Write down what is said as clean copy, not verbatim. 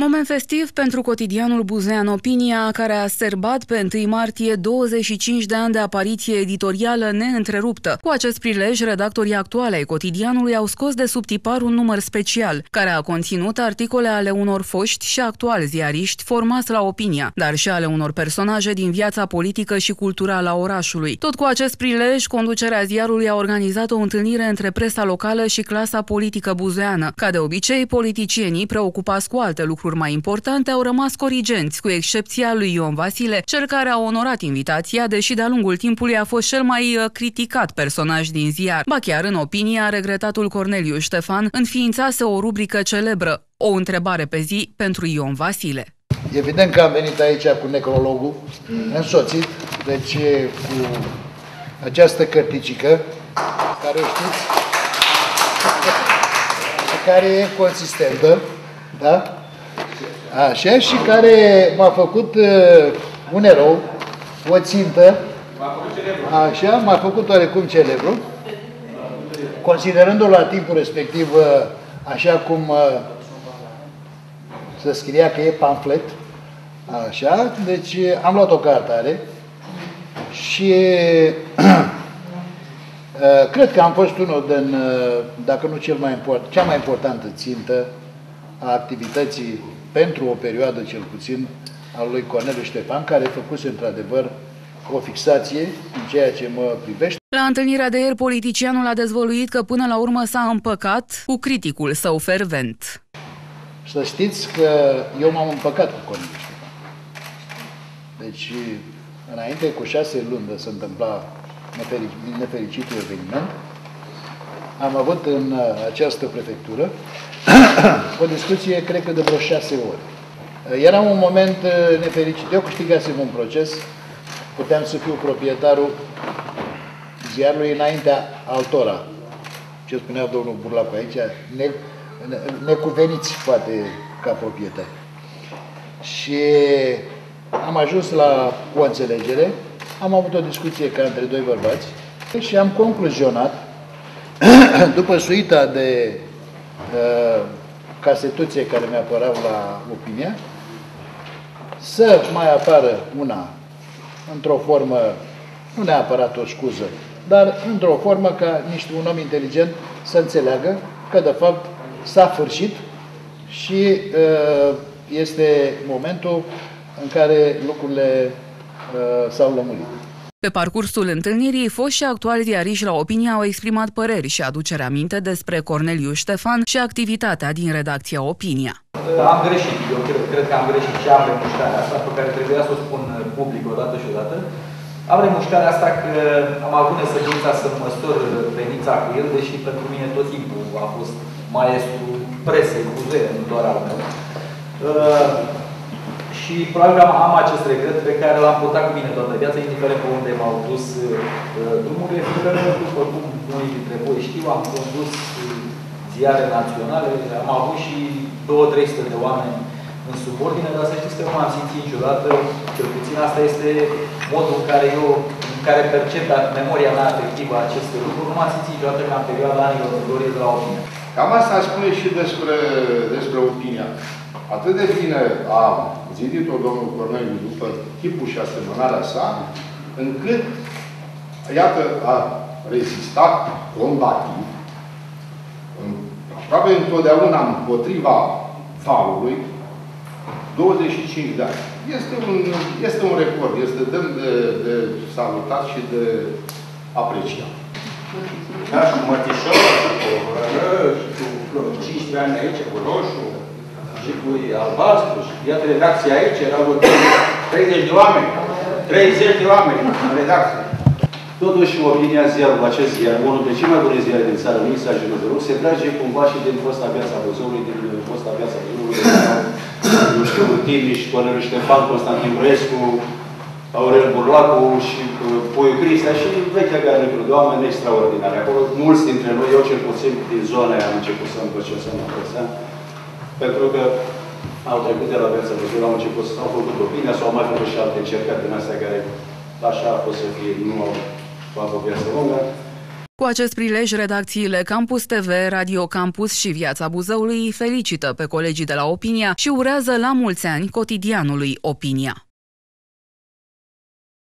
Moment festiv pentru cotidianul buzean Opinia, care a sărbat pe 1 martie 25 de ani de apariție editorială neîntreruptă. Cu acest prilej, redactorii actuale ai cotidianului au scos de sub tipar un număr special, care a conținut articole ale unor foști și actuali ziariști formați la Opinia, dar și ale unor personaje din viața politică și culturală a orașului. Tot cu acest prilej, conducerea ziarului a organizat o întâlnire între presa locală și clasa politică buzeană. Ca de obicei, politicienii, preocupați cu alte lucruri mai importante, au rămas corigenți, cu excepția lui Ion Vasile, cel care a onorat invitația, deși de-a lungul timpului a fost cel mai criticat personaj din ziar. Ba chiar în Opinia, regretatul Corneliu Ștefan înființase o rubrică celebră, o întrebare pe zi pentru Ion Vasile. Evident că am venit aici cu necrologul, însoțit, deci cu această cărticică, care o știți, care e consistentă, da? Așa, și care m-a făcut un erou, o țintă, așa, m-a făcut oarecum celebru, considerându-l la timpul respectiv, așa cum se scria că e pamflet, așa, deci am luat o cartare și cred că am fost unul din, dacă nu cea mai importantă țintă a activității pentru o perioadă, cel puțin, al lui Corneliu Ștefan, care făcuse într-adevăr o fixație în ceea ce mă privește. La întâlnirea de ieri, politicianul a dezvăluit că până la urmă s-a împăcat cu criticul său fervent. Să știți că eu m-am împăcat cu Corneliu Ștefan. Deci, înainte cu 6 luni de se întâmpla nefericitul eveniment, am avut în această prefectură o discuție, cred că de vreo 6 ori. Era un moment nefericit. Eu câștigasem un proces, puteam să fiu proprietarul ziarului înaintea altora. Ce spunea domnul Burlacu aici, necuveniți, poate, ca proprietari. Și am ajuns la o înțelegere, am avut o discuție ca între doi bărbați și am concluzionat, după suita de casetuțe care mi-apărau la Opinia, să mai apară una într-o formă, nu neapărat o scuză, dar într-o formă ca un om inteligent să înțeleagă că de fapt s-a sfârșit și este momentul în care lucrurile s-au lămurit. Pe parcursul întâlnirii, foști și actuali ziariști la Opinia au exprimat păreri și aducere aminte despre Corneliu Ștefan și activitatea din redacția Opinia. Am greșit, eu cred că am greșit și am remușcarea asta, pe care trebuia să o spun public odată și odată. Am remușcarea asta că am avut nesăbuința să măsor venița cu el, deși pentru mine tot timpul a fost maestru presei, Buzău, nu doar al meu. Și probabil am acest regret pe care l-am purtat cu mine toată viața, indiferent pe unde m-au dus drumurile, fiindcă, după cum unii dintre voi știu, am condus ziare naționale, am avut și 200-300 de oameni în subordine, dar să știți că nu m-am simțit niciodată, cel puțin asta este modul în care percep memoria mea afectivă aceste lucruri, nu m-am simțit niciodată ca în perioada anilor de glorie de la Opinia. Cam asta spune și despre Opinia. Atât de bine a zidit-o domnul Corneliu după chipul și asemănarea sa, încât, iată, a rezistat combativ, aproape întotdeauna împotriva valului, 25 de ani. Este un record, este demn de salutat și de apreciat. Da, și mătișor, și cu hără, și cu 15 ani aici, cu roșu, și cu albastru, și iată redacția aici, erau 30 de oameni. 30 de oameni în redacție. Totuși, Opinia, ziarul, acest ziar, unul dintre cei mai bune ziare din țară, nu exagerez deloc, se trage cumva și din fosta viața Buzăului, din fosta viața Buzăului, nu știu, Timiș, Corneliu Ștefan, Constantin Brescu, Aurel Burlacu și Poiu Cristea și vechea garnitură de oameni extraordinare. Acolo, mulți dintre noi, eu cel puțin din zona aia am început să împăcesem acestea, pentru că au trecut de la viața Buzăului, au început să au făcut Opinia, sau au mai făcut și alte încercări din astea care așa a fost să fie, nu au avut o viață lungă. Cu acest prilej, redacțiile Campus TV, Radio Campus și Viața Buzăului felicită pe colegii de la Opinia și urează la mulți ani cotidianului Opinia.